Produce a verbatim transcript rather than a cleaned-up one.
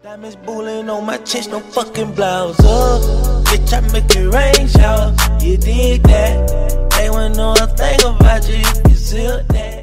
Diamonds booling on my chest, no fucking blouse up. Bitch, I make it rain showers, you dig that? They wouldn't know a thing about you if you zip that.